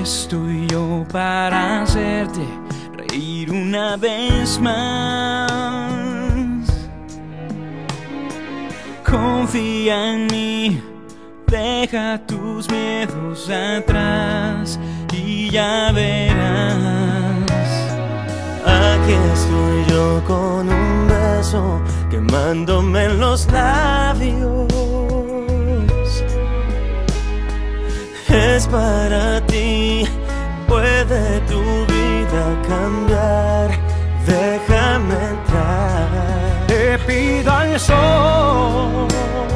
estoy yo para hacerte reír una vez más. Confía en mí, deja tus miedos atrás y ya verás. Aquí estoy yo con un beso quemándome en los labios. Es para ti, puede tu vida cambiar. Déjame entrar. Te pido al sol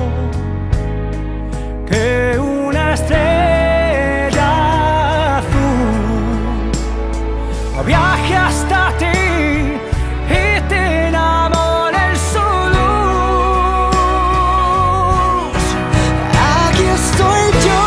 que una estrella azul viaje hasta ti y te enamore en su luz. Aquí estoy yo,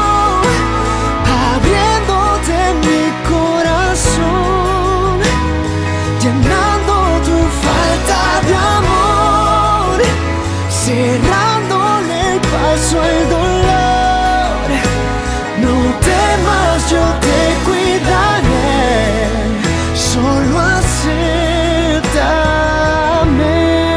abriéndote mi corazón, llenando tu falta de amor, cerrándole el paso al dolor. No temas, yo te cuidaré, solo acéptame.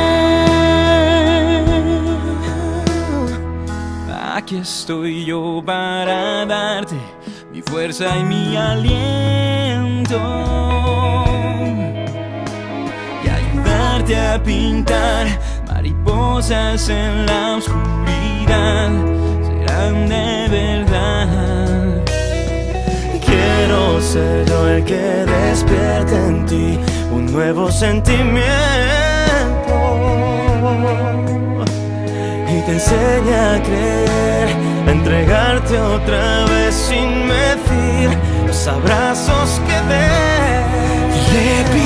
Aquí estoy yo para darte mi fuerza y mi aliento y ayudarte a pintar mariposas en la oscuridad. Serán de verdad. Quiero ser yo el que despierte en ti un nuevo sentimiento y te enseñe a creer, a entregarte otra vez sin medir los abrazos que des.